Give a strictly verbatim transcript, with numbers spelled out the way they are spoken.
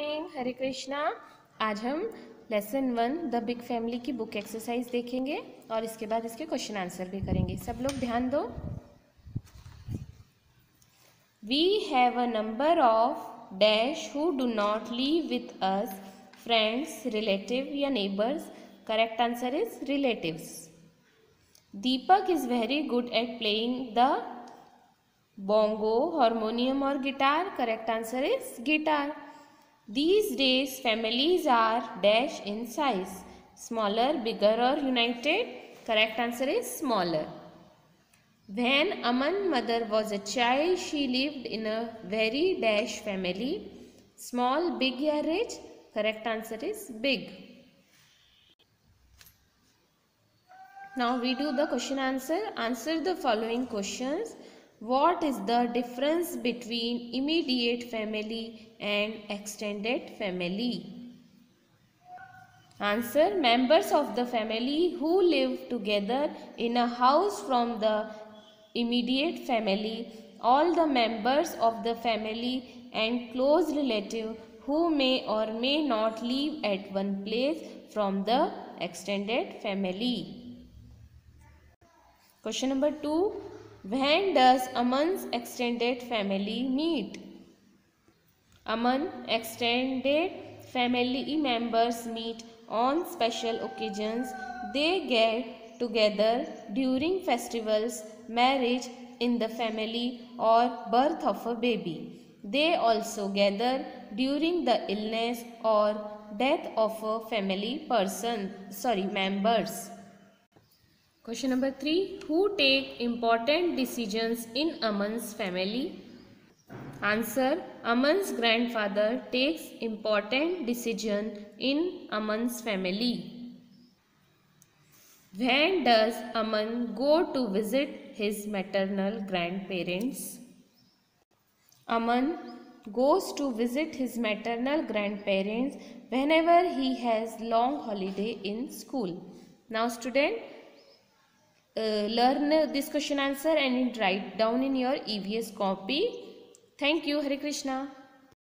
Morning, हरे कृष्णा। आज हम lesson one the big family की बुक एक्सरसाइज देखेंगे और इसके बाद इसके क्वेश्चन आंसर भी करेंगे। सब लोग ध्यान दो। We have a number of dash who do not live with us, friends, relative या neighbours. Correct answer is relatives. Deepak is very good at playing the bongo, harmonium or guitar. Correct answer is guitar. These days families are dash in size, smaller, bigger or united. Correct answer is smaller. When Aman's mother was a child, she lived in a very dash family, small, big or rich. Correct answer is big. Now we do the question answer. Answer the following questions. What is the difference between immediate family and extended family? Answer. Members of the family who live together in a house from the immediate family, all the members of the family and close relative who may or may not live at one place from the extended family. Question number two. When does Aman's extended family meet? Aman extended family members meet on special occasions. They get together during festivals, marriage in the family or birth of a baby. They also gather during the illness or death of a family person, sorry, members. Question number three. Who take important decisions in Aman's family? Answer. Aman's grandfather takes important decision in Aman's family. When does Aman go to visit his maternal grandparents? Aman goes to visit his maternal grandparents whenever he has long holiday in school. Now student, Uh, learn this question answer and write down in your E V S copy. Thank you. Hare Krishna.